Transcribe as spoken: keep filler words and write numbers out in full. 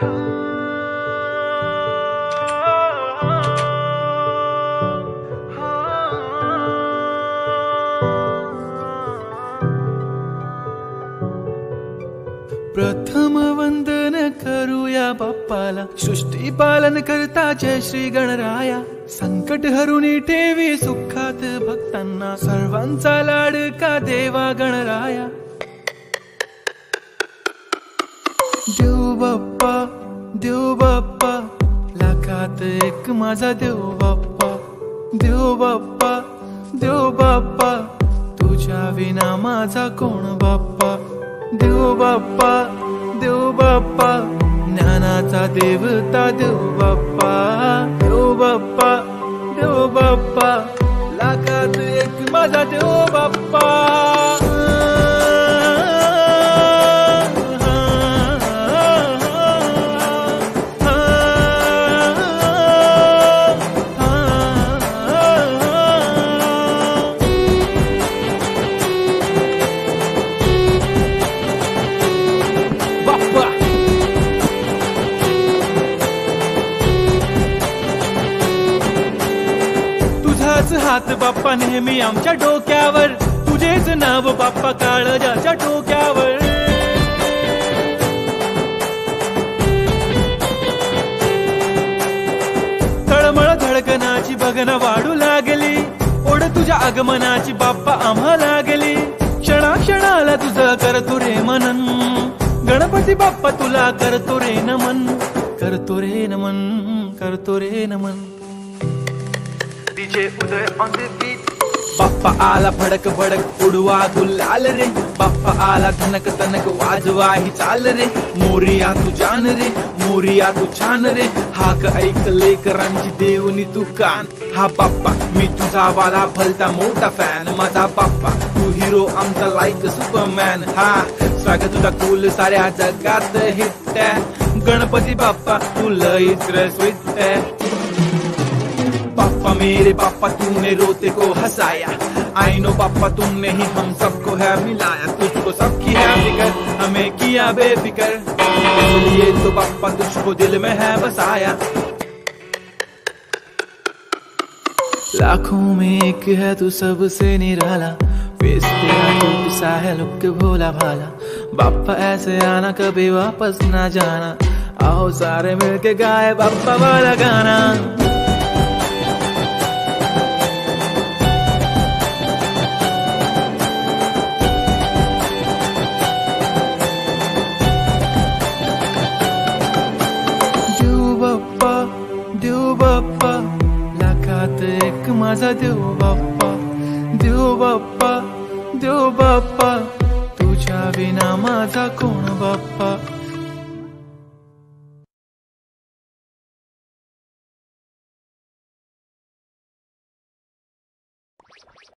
प्रथम वंदन करूया बाप्पाला, सृष्टी पालन करता जय श्री गणराया। संकट हरुनी ठेवी सुखात भक्तांना, सर्वांचा लाडका देवा गणराया। देव बाप्पा देव बाप्पा, लाखात एक माझा देव बाप्पा। देव बाप्पा देव बाप्पा, तुझ्या विना माझा कोण बाप्पा। देव बाप्पा देव बाप्पा, ज्ञानाचा देवता देव बाप्पा। देव बाप्पा देव बाप्पा, लाखात एक माझा देव बाप्पा। हात बाप्पा नेहमी आमच्या डोक्यावर, तुझेच नाव बाप्पा काळजाच्या टोक्यावर। तळमळ धडकनाची बघन वाढू लागली, ओढ तुझ्या आगमनाची बाप्पा आम्हा लागली। क्षणा क्षणाला तुझं करतो रे मनन, गणपती बाप्पा तुला करतो रे नमन। करतो रे नमन करतो रे नमन। DJ Uday on the beat. Bappa आला भडक भडक उडवा गुलाल रे, बाप्पा आला धनक तनक वाजवा ही चाल रे। मोरिया तू जान रे, मोरिया तू छान रे, हाक ऐक लेकरांची देवनी तू कान। हा बाप्पा मी तुझा वाला भलता मोठा फॅन, माझा बाप्पा तू हिरो आमचा लाईक सुपरमॅन। हा स्वागत तुझा कूल साऱ्या जगात हिट आहे, गणपती बाप्पा तू लईच स्वीट आहे। बाप्पा मेरे बाप्पा तूने रोते को हंसाया, आई नो बाप्पा तुमने ही हम सबको है मिलाया। तुझको सबकी है फिकर, हमें किया बेफिकर, इसलिए तो बाप्पा तुझको दिल में है बसाया। लाखों में एक है तू सबसे निराला, फेस तेरा क्यूट सा है लुक भोला भाला। बाप्पा ऐसे आना कभी वापस ना जाना, आओ सारे मिलके गाए बाप्पा वाला गाना। देव बाप्पा लाखात एक माझा देव बाप्पा। देव बाप्पा देव बाप्पा, तुझ्या विना माझा कोण बाप्पा।